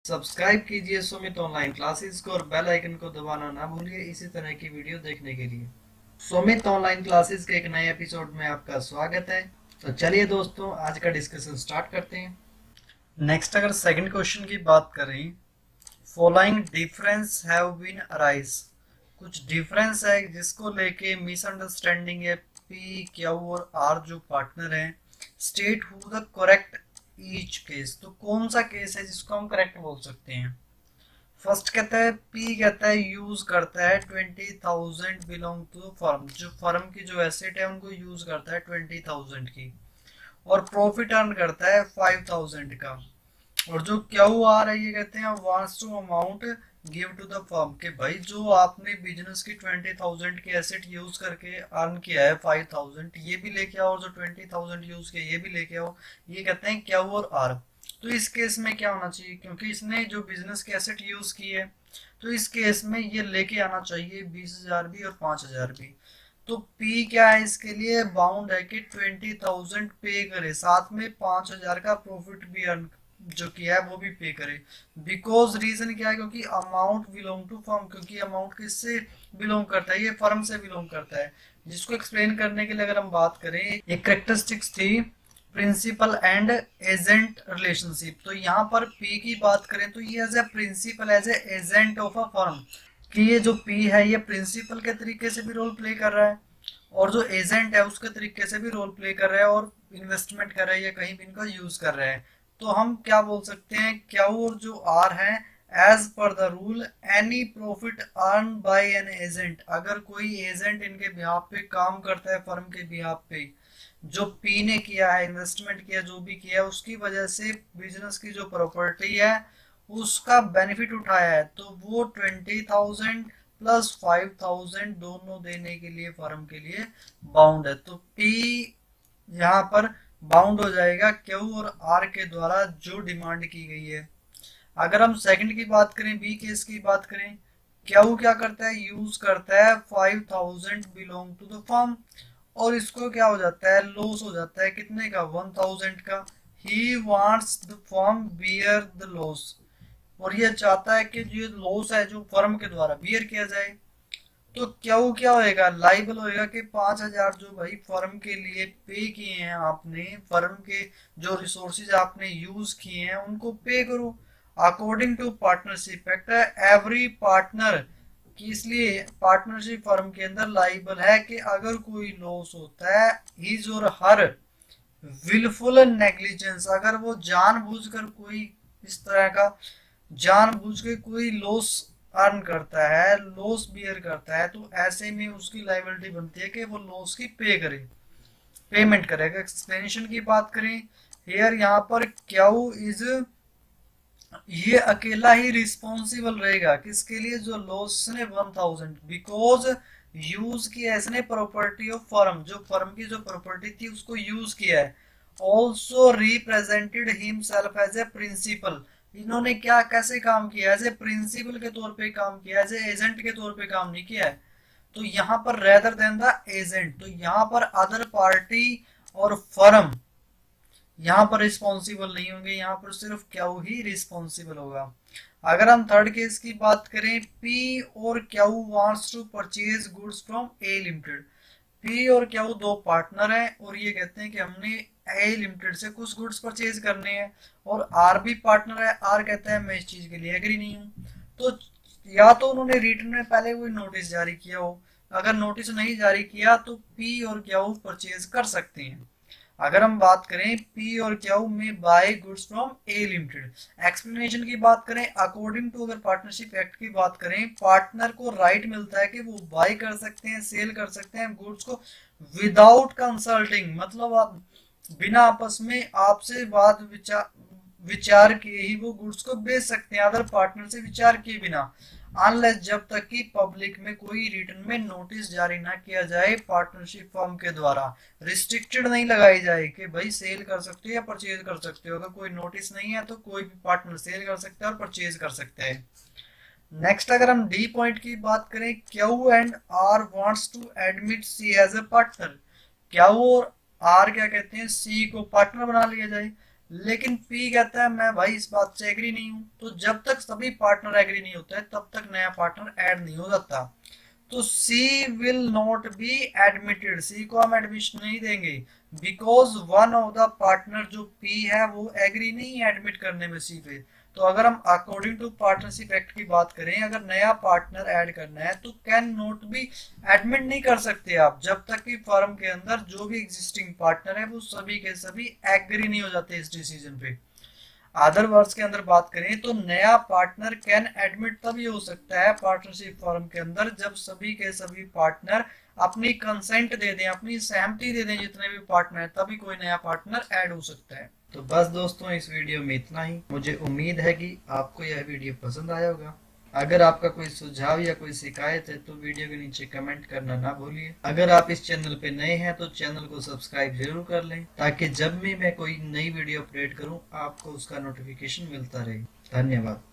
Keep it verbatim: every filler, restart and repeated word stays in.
Subscribe कीजिए Sumit online classes को और बेल आइकन को दबाना ना भूलिए इसी तरह की वीडियो देखने के लिए। सुमित ऑनलाइन क्लासेस के एक नए एपिसोड में आपका स्वागत है। तो चलिए दोस्तों, आज का डिस्कशन स्टार्ट करते हैं। नेक्स्ट, अगर सेकंड क्वेश्चन की बात करें, following difference have been arise. कुछ डिफरेंस है जिसको लेके मिसअंडरस्टैंडिंग है। पी, क्यू और आर जो पार्टनर हैं, state who the correct each case. तो कौन सा केस है जिसको हम करेक्ट बोल सकते हैं? फर्स्ट कहता है, पी कहता है यूज करता है twenty thousand belong to firm. जो फर्म की जो एसेट है उनको यूज करता है ट्वेंटी थाउजेंड की, और प्रॉफिट अर्न करता है फाइव थाउजेंड का। और जो क्यू आर है, ये कहते हैं wants to amount give to the firm, के भाई जो आपने बिजनेस की ट्वेंटी थाउजेंड की एसेट यूज करके अर्न किया है फाइव थाउजेंड, ये भी लेके आओ, और जो ट्वेंटी थाउजेंड यूज किया ये भी लेके आओ। ये कहते हैं क्यू और आर। तो इस केस में क्या होना चाहिए, क्योंकि इसने जो बिजनेस की एसेट यूज की है, तो इस केस में ये लेके आना चाहिए बीस हजार भी और पांच हजार भी। तो P क्या है, इसके लिए बाउंड है कि ट्वेंटी थाउजेंड पे करे, साथ में पांच हजार का प्रॉफिट भी अर्न जो किया है वो भी पे करे। बिकॉज रीजन क्या है, क्योंकि अमाउंट बिलोंग टू फर्म, क्योंकि अमाउंट किससे बिलोंग करता है, ये फर्म से बिलोंग करता है। जिसको एक्सप्लेन करने के लिए अगर हम बात करें, एक कैरेक्टरिस्टिक्स थी प्रिंसिपल एंड एजेंट रिलेशनशिप। तो यहाँ पर P की बात करें तो ये as a principal, as a agent of a firm, कि ये जो P है ये प्रिंसिपल के तरीके से भी रोल प्ले कर रहा है, और जो एजेंट है उसके तरीके से भी रोल प्ले कर रहा है, और इन्वेस्टमेंट कर रहा है या कहीं भी इनका यूज कर रहा है। तो हम क्या बोल सकते हैं, क्या और जो आर है, as per the rule any profit earn by an agent. अगर कोई एजेंट इनके बिहाफ पे काम करता है, फर्म के बिहाफ पे, जो पी ने किया है, इन्वेस्टमेंट किया, जो भी किया है, उसकी वजह से बिजनेस की जो प्रॉपर्टी है उसका बेनिफिट उठाया है, तो वो twenty thousand plus five thousand दोनों देने के लिए फर्म के लिए बाउंड है। तो पी यहाँ पर बाउंड हो जाएगा क्यू और आर के द्वारा जो डिमांड की गई है। अगर हम सेकंड की बात करें, बी केस की बात करें, क्यू क्या करता है, यूज करता है five thousand belong to the firm, और इसको क्या हो जाता है, लॉस हो जाता है कितने का, वन थाउजेंड का। He wants the firm bear the loss, और ये चाहता है कि जो लॉस है जो फर्म के द्वारा बियर किया जाए। तो क्या वो क्या होएगा, लाइबल होएगा कि पांच हजार जो भाई फर्म के लिए पे किए हैं आपने, फर्म के जो रिसोर्सेज आपने यूज किए हैं उनको पे करो। According to partnership act, every partner कि इसलिए पार्टनरशिप फर्म के अंदर लाइबल है कि अगर कोई लॉस होता है, हिज और हर विलफुल नेग्लिजेंस, अगर वो जानबूझकर कोई इस तरह का जानबूझ के कोई लॉस अर्न करता है, लॉस बियर करता है, तो ऐसे में उसकी लाइबिलिटी बनती है कि वो लॉस की पे करे, पेमेंट करेगा। एक्सप्लेनेशन की बात करें, हियर यहाँ पर क्यू इज, ये अकेला ही रिस्पॉन्सिबल रहेगा किसके लिए, जो लॉस ने वन थाउजेंड, बिकॉज यूज किया इसने प्रॉपर्टी ऑफ फर्म, जो फर्म की जो प्रॉपर्टी थी उसको यूज किया है। Also represented himself as a principal, इन्होंने क्या कैसे काम किया, एज ए प्रिंसिपल के तौर पे काम किया, एज ए एजेंट के तौर पे काम नहीं किया है। तो यहाँ पर रेदर देन द एजेंट, तो यहाँ पर अदर पार्टी और फर्म यहाँ पर रिस्पॉन्सिबल नहीं होंगे, यहाँ पर सिर्फ क्यू ही रिस्पॉन्सिबल होगा। अगर हम थर्ड केस की बात करें, पी और Q wants to purchase goods from A limited. P और क्यू दो पार्टनर हैं, और ये कहते हैं कि हमने ए लिमिटेड से कुछ गुड्स परचेज करने हैं, और आर भी पार्टनर है। आर कहता है मैं इस चीज के लिए एग्री नहीं हूँ। तो या तो उन्होंने रिटर्न में पहले कोई नोटिस जारी किया हो, अगर नोटिस नहीं जारी किया तो पी और क्यू परचेज कर सकते हैं। अगर हम बात करें पी और क्यू में buy goods from A limited, explanation की बात करें, अकॉर्डिंग टू अगर पार्टनरशिप एक्ट की बात करें, पार्टनर को राइट मिलता है कि वो बाय कर सकते हैं, सेल कर सकते हैं गुड्स को विदाउट कंसल्टिंग, मतलब आप बिना आपस में आपसे बात विचार विचार किए ही वो गुड्स को बेच सकते हैं, अदर पार्टनर से विचार किए बिना, अनलेस जब तक कि पब्लिक में कोई रिटर्न में नोटिस जारी ना किया जाए पार्टनरशिप फर्म के द्वारा। रिस्ट्रिक्टेड नहीं लगाई जाए कि भाई सेल कर सकते हो या परचेज कर सकते हो, अगर कोई नोटिस नहीं है तो कोई भी पार्टनर सेल कर सकता है और परचेज कर सकते हैं। नेक्स्ट, अगर हम डी पॉइंट की बात करें, Q and R wants to admit C as a partner. Q और आर क्या कहते हैं, सी को पार्टनर बना लिया जाए, लेकिन पी कहता है मैं भाई इस बात से एग्री नहीं हूं। तो जब तक सभी पार्टनर एग्री नहीं होता है तब तक नया पार्टनर ऐड नहीं हो जाता। तो C will not be admitted, C को हम एडमिशन नहीं देंगे because one of the partner जो पी है वो एग्री नहीं है एडमिट करने में सी पे। तो अगर हम अकॉर्डिंग टू पार्टनरशिप एक्ट की बात करें, अगर नया पार्टनर ऐड करना है तो कैन नॉट बी एडमिट नहीं कर सकते आप जब तक कि फर्म के अंदर जो भी एग्जिस्टिंग पार्टनर है वो सभी के सभी एग्री नहीं हो जाते इस डिसीजन पे। अदर वर्ड्स के अंदर बात करें तो नया पार्टनर कैन एडमिट तभी हो सकता है पार्टनरशिप फर्म के अंदर जब सभी के सभी पार्टनर अपनी कंसेंट दे दें, अपनी सहमति दे दें जितने भी पार्टनर है, तभी कोई नया पार्टनर ऐड हो सकता है। तो बस दोस्तों इस वीडियो में इतना ही। मुझे उम्मीद है कि आपको यह वीडियो पसंद आया होगा। अगर आपका कोई सुझाव या कोई शिकायत है तो वीडियो के नीचे कमेंट करना ना भूलिए। अगर आप इस चैनल पे नए हैं तो चैनल को सब्सक्राइब जरूर कर लें ताकि जब भी मैं कोई नई वीडियो अपलोड करूं आपको उसका नोटिफिकेशन मिलता रहे। धन्यवाद।